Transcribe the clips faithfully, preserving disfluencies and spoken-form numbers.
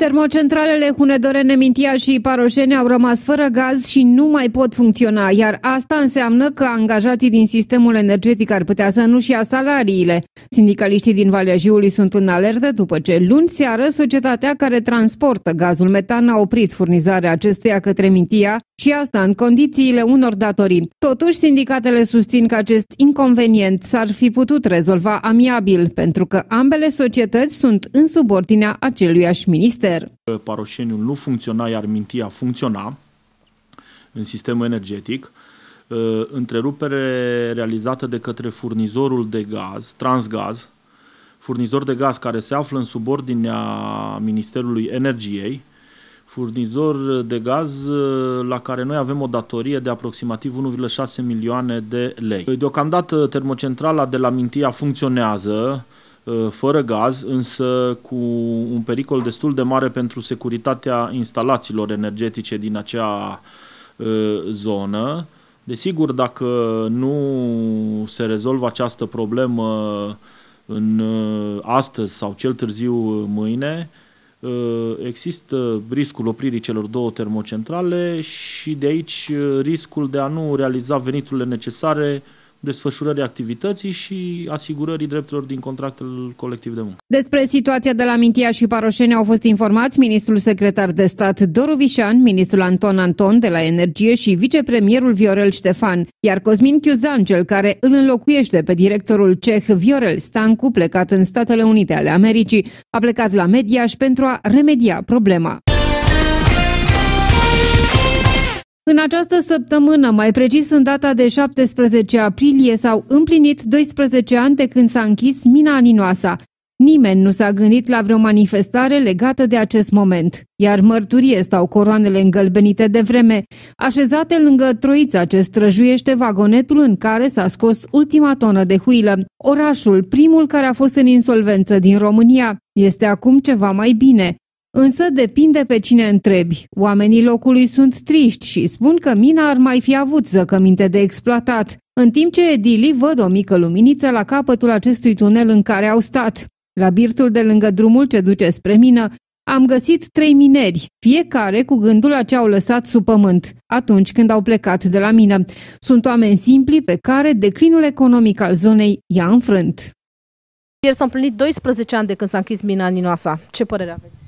Termocentralele Hunedoren, Mintia și Paroșeni au rămas fără gaz și nu mai pot funcționa, iar asta înseamnă că angajații din sistemul energetic ar putea să nu-și ia salariile. Sindicaliștii din Valea Jiului sunt în alertă după ce luni seară societatea care transportă gazul metan a oprit furnizarea acestuia către Mintia și asta în condițiile unor datorii. Totuși, sindicatele susțin că acest inconvenient s-ar fi putut rezolva amiabil, pentru că ambele societăți sunt în subordinea aceluiași minister. Paroșeniul nu funcționa, iar Mintia funcționa în sistemul energetic. Întrerupere realizată de către furnizorul de gaz, Transgaz, furnizor de gaz care se află în subordinea Ministerului Energiei, furnizor de gaz la care noi avem o datorie de aproximativ unu virgulă șase milioane de lei. Deocamdată termocentrala de la Mintia funcționează fără gaz, însă cu un pericol destul de mare pentru securitatea instalațiilor energetice din acea zonă. Desigur, dacă nu se rezolvă această problemă în astăzi sau cel târziu mâine, există riscul opririi celor două termocentrale și de aici riscul de a nu realiza veniturile necesare desfășurării activității și asigurării drepturilor din contractul colectiv de muncă. Despre situația de la Mintia și Paroșeni au fost informați ministrul secretar de stat Doru Vișan, ministrul Anton Anton de la Energie și vicepremierul Viorel Ștefan, iar Cosmin Chiuzan, cel care îl înlocuiește pe directorul ceh Viorel Stancu, plecat în Statele Unite ale Americii, a plecat la Mediaș pentru a remedia problema. În această săptămână, mai precis în data de șaptesprezece aprilie, s-au împlinit doisprezece ani de când s-a închis mina Aninoasa. Nimeni nu s-a gândit la vreo manifestare legată de acest moment, iar mărturie stau coroanele îngălbenite de vreme, așezate lângă troița ce străjuiește vagonetul în care s-a scos ultima tonă de huilă. Orașul, primul care a fost în insolvență din România, este acum ceva mai bine. Însă depinde pe cine întrebi. Oamenii locului sunt triști și spun că mina ar mai fi avut zăcăminte de exploatat, în timp ce edilii văd o mică luminiță la capătul acestui tunel în care au stat. La birtul de lângă drumul ce duce spre mină, am găsit trei mineri, fiecare cu gândul la ce au lăsat sub pământ, atunci când au plecat de la mină. Sunt oameni simpli pe care declinul economic al zonei i-a înfrânt. Ieri s-au împlinit doisprezece ani de când s-a închis mina Aninoasa. Ce părere aveți?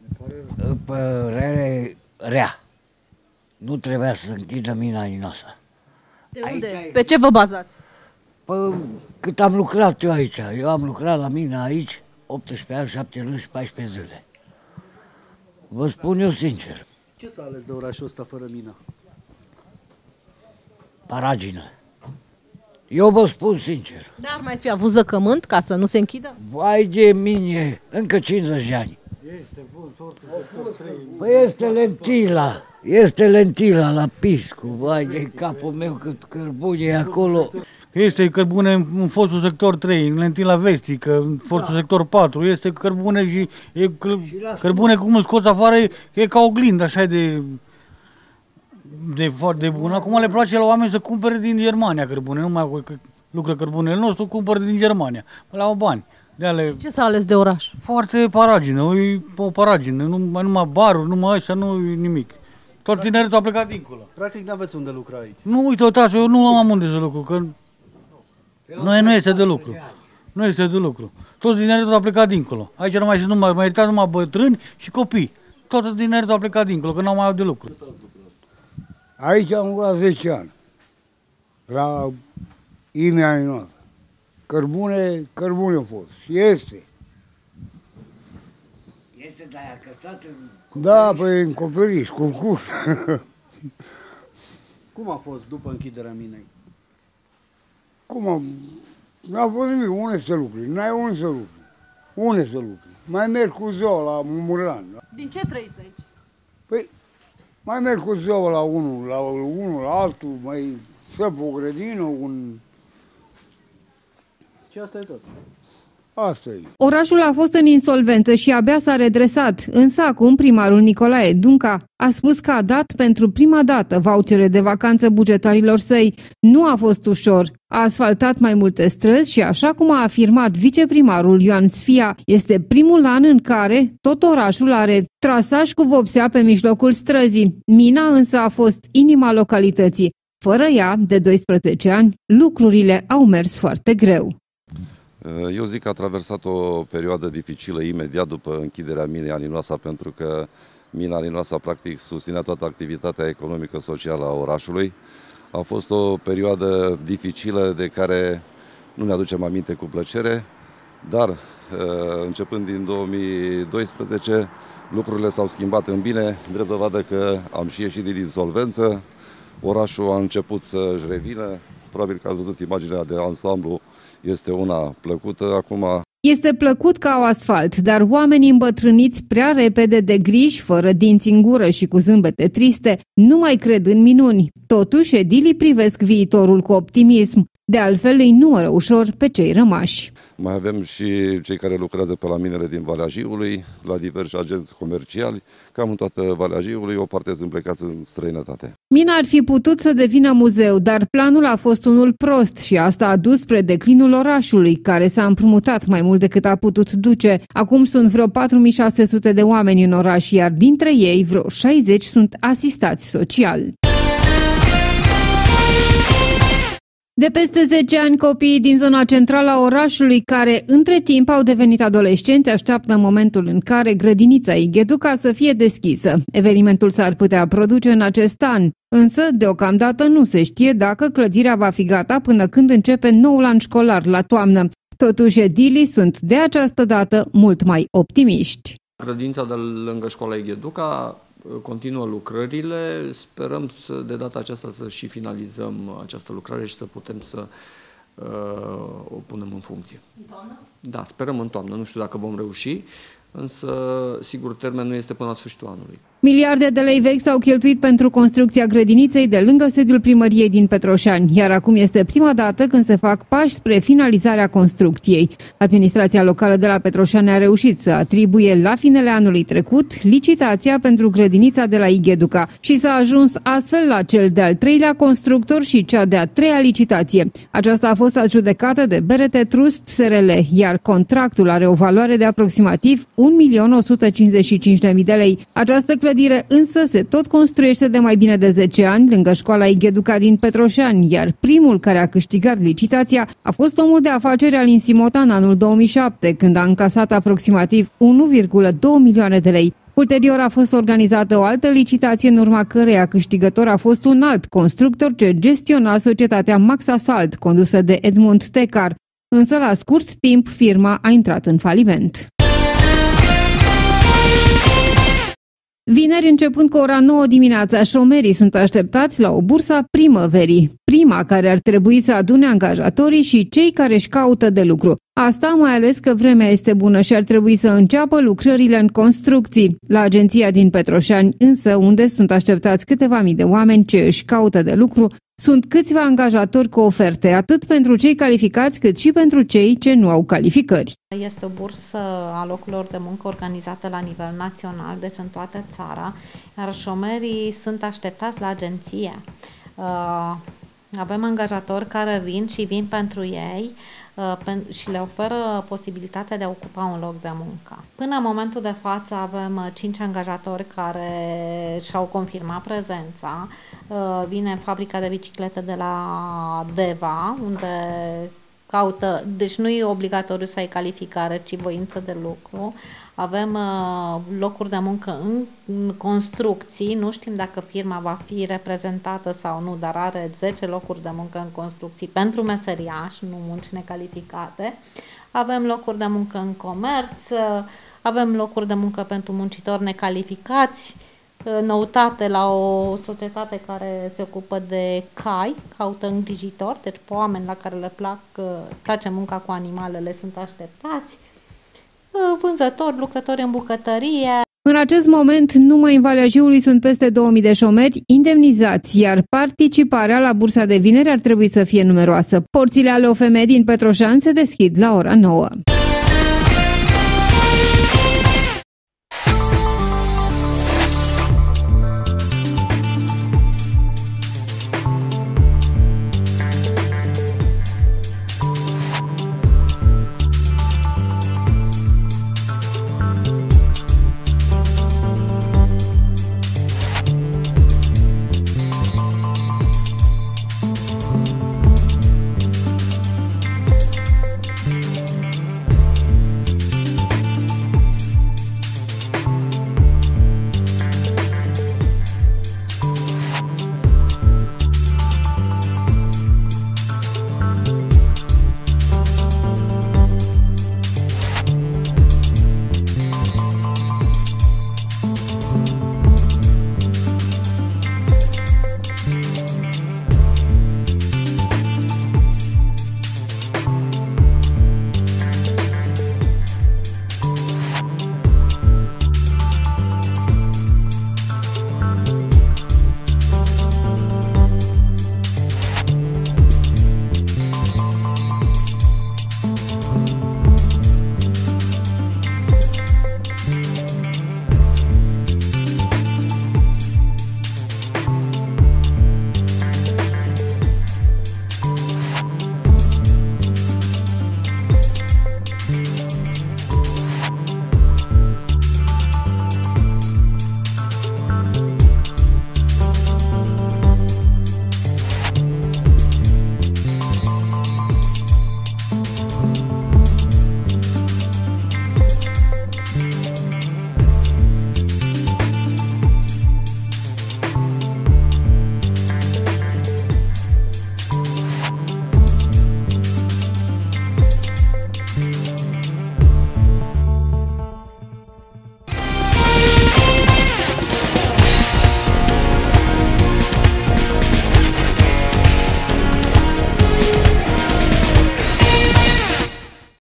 Părere rea. Nu trebuia să închidă mina Aninoasa. De unde? Aici, pe ce vă bazați? Păi, cât am lucrat eu aici. Eu am lucrat la mina aici optsprezece ani, șapte luni și paisprezece zile. Vă spun eu sincer. Ce s-a ales de orașul ăsta fără mină? Paragină. Eu vă spun sincer. N-ar mai fi avut zăcământ ca să nu se închidă? Vai de mine, încă cincizeci de ani. Este bun, sortul Păi este lentila, este lentila la Piscu, vai de capul meu cât cărbune e acolo. Este cărbune în fostul sector trei, în lentila vestică, în fostul da. sector patru, este cărbune și e cărbune cum îl scoți afară, e, e ca oglindă, așa e de, de foarte bun. Acum le place la oameni să cumpere din Germania cărbune, nu mai lucră cărbunele nostru, cumpără din Germania, la au bani. Ale... Ce s-a ales de oraș? Foarte paragină, e o paragină, nu, numai baruri, numai ăștia, nu nimic. Tot tineretul a plecat dincolo. Practic n-aveți unde lucra aici. Nu, uite, uitați, eu nu am unde să lucru, că nu, nu este de lucru. Nu este de lucru. Toți tineretul a plecat dincolo. Aici nu mai sunt numai, mai iertat numai bătrâni și copii. Tot tineretul a plecat dincolo, că n-au mai avut de lucru. Aici am lucrat zece ani, la Inea noastră. Cărbune, cărbune a fost. Și este. Este de aia căsat în Da, păi în Coperiș, concurs. Cum a fost după închiderea minei? Cum am... N-a fost nimic, unde să lucri? N-ai unde să lucri. Unde să lucri? Mai merg cu ziua la Muran. Din ce trăiți aici? Păi, mai merg cu ziua la unul, la unul, la altul, mai săp o grădină, un... Și asta e tot. Asta e. Orașul a fost în insolvență și abia s-a redresat, însă acum primarul Nicolae Dunca a spus că a dat pentru prima dată vouchere de vacanță bugetarilor săi. Nu a fost ușor. A asfaltat mai multe străzi și, așa cum a afirmat viceprimarul Ioan Sfia, este primul an în care tot orașul are trasaj cu vopsea pe mijlocul străzii. Mina însă a fost inima localității. Fără ea, de doisprezece ani, lucrurile au mers foarte greu. Eu zic că a traversat o perioadă dificilă imediat după închiderea minei Alinoasa, pentru că mina Alinoasa practic susținea toată activitatea economică socială a orașului. A fost o perioadă dificilă de care nu ne aducem aminte cu plăcere, dar începând din două mii doisprezece lucrurile s-au schimbat în bine, drept dovadă că am și ieșit din insolvență, orașul a început să-și revină, probabil că ați văzut imaginea de ansamblu, este una plăcută acum. Este plăcut ca asfalt, dar oamenii îmbătrâniți prea repede de griji, fără dinți în gură și cu zâmbete triste, nu mai cred în minuni. Totuși, edilii privesc viitorul cu optimism. De altfel, îi numără ușor pe cei rămași. Mai avem și cei care lucrează pe la minele din Valea Jiului, la diversi agenți comerciali, cam în toată Valea Jiului, o parte sunt plecați în străinătate. Mina ar fi putut să devină muzeu, dar planul a fost unul prost și asta a dus spre declinul orașului, care s-a împrumutat mai mult decât a putut duce. Acum sunt vreo patru mii șase sute de oameni în oraș, iar dintre ei vreo șaizeci sunt asistați social. De peste zece ani, copiii din zona centrală a orașului, care între timp au devenit adolescenți, așteaptă momentul în care grădinița Igheduca să fie deschisă. Evenimentul s-ar putea produce în acest an, însă deocamdată nu se știe dacă clădirea va fi gata până când începe noul an școlar la toamnă. Totuși, edilii sunt de această dată mult mai optimiști. Grădinița de lângă școala Igheduca continuă lucrările, sperăm să, de data aceasta să și finalizăm această lucrare și să putem să uh, o punem în funcție. În toamnă? Da, sperăm în toamnă. Nu știu dacă vom reuși, însă sigur termenul este până la sfârșitul anului. Miliarde de lei vechi s-au cheltuit pentru construcția grădiniței de lângă sediul primăriei din Petroșani, iar acum este prima dată când se fac pași spre finalizarea construcției. Administrația locală de la Petroșani a reușit să atribuie la finele anului trecut licitația pentru grădinița de la Igheduca și s-a ajuns astfel la cel de-al treilea constructor și cea de-a treia licitație. Aceasta a fost adjudecată de B R T Trust S R L, iar contractul are o valoare de aproximativ un milion o sută cincizeci și cinci de mii de lei. Această clădire însă se tot construiește de mai bine de zece ani lângă școala Igheduca din Petroșani, iar primul care a câștigat licitația a fost omul de afaceri Alin Simota în anul două mii șapte, când a încasat aproximativ unu virgulă doi milioane de lei. Ulterior a fost organizată o altă licitație, în urma căreia câștigător a fost un alt constructor ce gestiona societatea Max Asalt, condusă de Edmund Tecar. Însă la scurt timp firma a intrat în faliment. Vineri, începând cu ora nouă dimineața, șomerii sunt așteptați la o bursă a primăverii, prima care ar trebui să adune angajatorii și cei care își caută de lucru. Asta mai ales că vremea este bună și ar trebui să înceapă lucrările în construcții. La agenția din Petroșani, însă, unde sunt așteptați câteva mii de oameni ce își caută de lucru, sunt câțiva angajatori cu oferte, atât pentru cei calificați cât și pentru cei ce nu au calificări. Este o bursă a locurilor de muncă organizată la nivel național, deci în toată țara, iar șomerii sunt așteptați la agenție. Avem angajatori care vin și vin pentru ei și le oferă posibilitatea de a ocupa un loc de muncă. Până în momentul de față avem cinci angajatori care și-au confirmat prezența. Vine fabrica de biciclete de la Deva, unde caută, deci nu e obligatoriu să ai calificare, ci voință de lucru. Avem uh, locuri de muncă în, în construcții, nu știm dacă firma va fi reprezentată sau nu, dar are zece locuri de muncă în construcții pentru meseriași, nu munci necalificate. Avem locuri de muncă în comerț, uh, avem locuri de muncă pentru muncitori necalificați, uh, noutate la o societate care se ocupă de cai, caută îngrijitori, deci oameni la care le plac, uh, place munca cu animalele sunt așteptați. Vânzători, lucrători în bucătărie. În acest moment, numai în Valea Jiului sunt peste două mii de șomeri indemnizați, iar participarea la bursa de vineri ar trebui să fie numeroasă. Porțile ale O F M din Petroșani se deschid la ora nouă.